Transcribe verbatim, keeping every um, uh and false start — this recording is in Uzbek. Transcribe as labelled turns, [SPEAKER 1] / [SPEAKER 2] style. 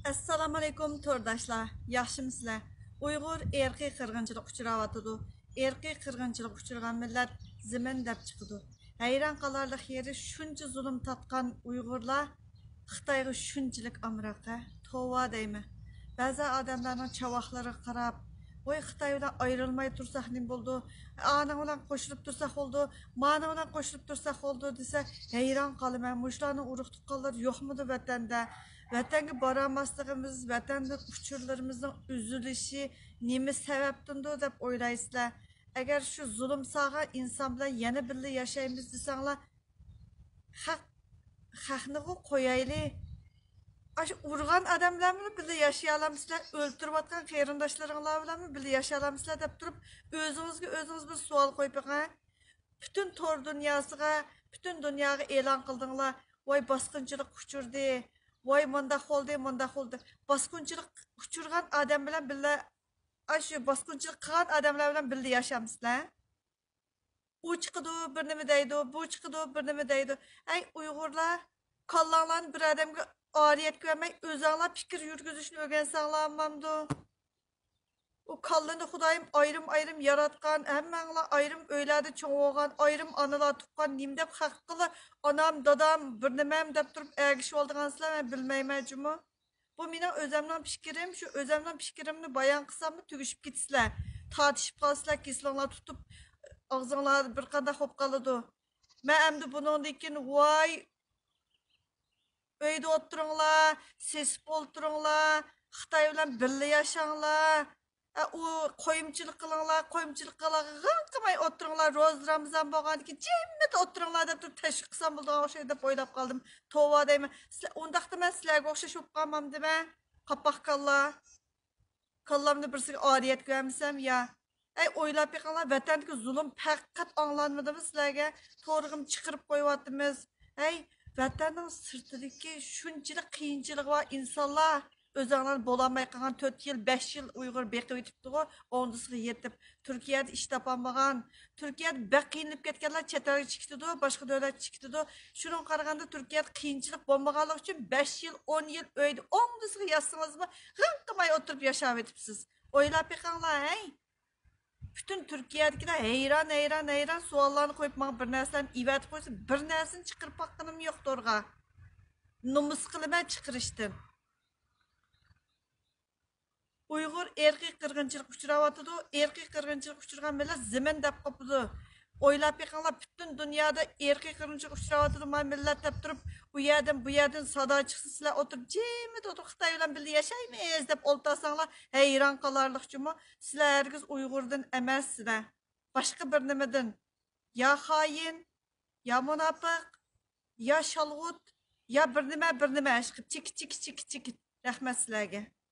[SPEAKER 1] Assalamu alaykum to'rdoshlar. Yaxshimisizlar? Uyg'ur erkiy qirg'inchilik uchrayotidi. Erkiy qirg'inchilik uchragan millat zimin deb chiqidi. Hayron qolarlik yeri shuncha zulm tatgan Uyg'urlar Xitoyga shunchalik amraqa. Tova deymi? Ba'zi odamlarning chavoqlariga qarab, voy Xitoy bilan ayrilmay tursak nim bo'ldi? Ana bilan qo'shilib tursak bo'ldi, mana bilan qo'shilib tursak bo'ldi desa, hayron qolaman. Mushlarning urug' tuqqanlar yo'qmidi vatanda? Vatanga boramasligimiz, vatanda uchurlarimizning uzilishi nima sababdandir deb o'ylaysizlar. Agar shu zulm sog'an inson bilan yana birga yashaymiz desanglar, haq haqni qo'yayli. Aşı urgan adamlarla birga yaşay alamsizlar, o'ltirayotgan qarindoshlaringlar bilan birga yaşay alamsizlar deb turib, o'zingizga o'zingiz bir savol qo'yib beqing. Bütün tor dunyosiga, bütün dunyoga e'lon qildinglar. Voy bosqinchilik uchurdi. Voy munda bo'ldi, munda bo'ldi. Bosqinchilik uchurgan odam bilan birga, aşı bosqinchilik qilgan odamlar bilan birga yashamsizlar. U chiqidi, bir nima deydi, bu chiqidi, bir nima deydi. Ay Uyg'urlar, kallanglarni bir odamga ariyet görmek, özağla fikir yürgüzüşünü öğrensanglar mamdu. O kallını Xudayım ayrım ayrım yaratkan, hemmenla ayrım öylerde çoğuğan, ayrım anılar tukkan, nimdep hakkılı anam, dadam, birnemem dep durup ergiş olduğunsızlar ben bilmeyim cümü. Bu benim özemden fikirim, şu özemden fikirimni bayan kısam mı tügüşüp gitsizler. Tartışıp kalsızlar, kesilonlar tutup ağzınlar bir kadar hop kalıdı. Ben emdi bunun dikin vay Öyde oturunglar, sesip oturunglar, Xitay bilan birga yaşanglar. O qo'yimchilik qilinglar, qo'yimchilik qilinglar, qilmay oturunglar. Ro'z Ramazon bo'lgandan keyin jimit oturunglar deb turib tashviq qilsam bo'ladigan o'xshaydi deb o'ylab qoldim. Tova deyman. Sizlar undaqda men sizlarga o'xshash bo'lib qolmamdimi? Qapoq kallar. Kallamni birsiga oriyat ko'rmasam ya. Ay o'ylab beqinglar, vatandagi zulm faqat anglanmadimi sizlarga? To'g'rig'im chiqirib qo'yapmiz. Ay vatanning sirtidagi shunchalik qiyinchilik va insonlar o'zinglar bo'lamay qolgan to'rt yil besh yil Uyg'ur beqib o'tibdi-ku, o'ndisiga yetib Turkiyada ish topolmagan, Turkiyada baq qiynalib ketganlar chet elga chiqdi, boshqa davlat chiqdi. Shuning qaraganda Turkiyada qiyinchilik bo'lmaganligi uchun besh yil o'n yil o'ydi o'ndisiga yasangizmi g'ing qilmay o'tirib yashab o'tibsiz. O'ylab beqinglar, hey. Bütün Türkiye'dekiler heyran heyran heyran suallarını koyup bana bir nersen ivet koysa bir nersin çıkırıp hakkınım yok dorga. Numus kılıma çıkırıştım. Uygur erkek kırgınçılık uçuravatıdı. Erkek kırgınçılık uçurgan millet zemin dep kapıdı. Oylap yakanlar bütün dünyada erkek kırgınçılık uçuravatıdı. Ma millet dep durup bu yerden bu yerden sada çıksın sizler oturup cimit oturup Xitay bilan birga yaşaymayız dep oltasanlar heyran kalarlık cümü. Sizler herkes Uygur'dan emezsizler. Başka bir nimeden. Ya hain, ya münafık, ya şalgut, ya bir nime bir nime aşkı. Çik çik çik çik. Rahmet sizlerge.